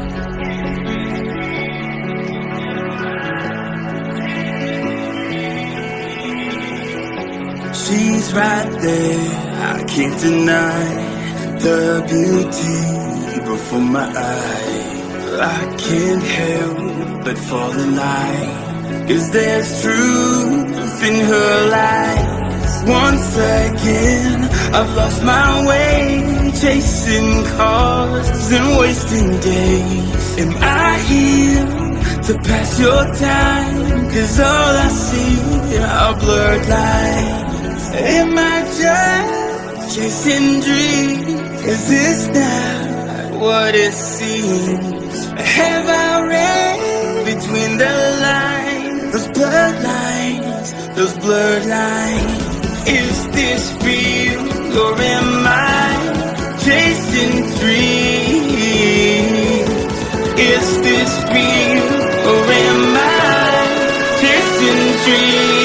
She's right there, I can't deny the beauty before my eyes. I can't help but fall in line, 'cause there's truth in her lies. Once again, I've lost my way, chasing cars and wasting days. Am I here to pass your time? 'Cause all I see are blurred lines. Am I just chasing dreams? Is this not what it seems? Have I read between the lines, those blurred lines, those blurred lines? Is this real or am I chasing dreams? Is this real or am I chasing dreams?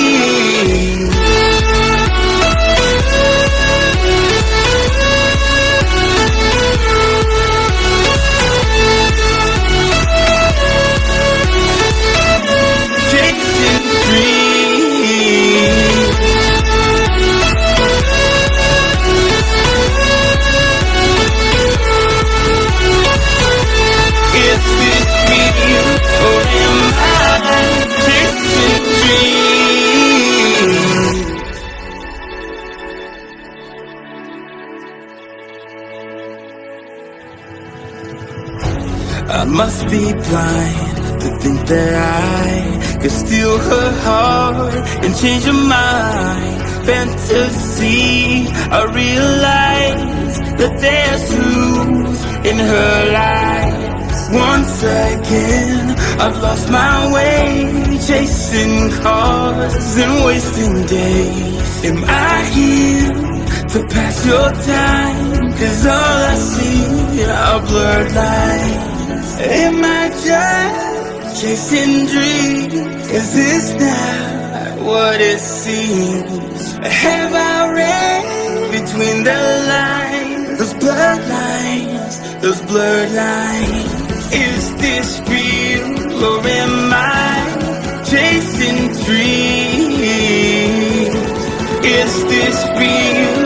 I must be blind to think that I could steal her heart and change her mind. Fantasy, I realize that there's truth in her lies. Once again, I've lost my way, chasing cars and wasting days. Am I here to pass your time? 'Cause all I see are blurred lines. Am I just chasing dreams? Is this not what it seems? Have I read between the lines, those blurred lines, those blurred lines? Is this real or am I chasing dreams? Is this real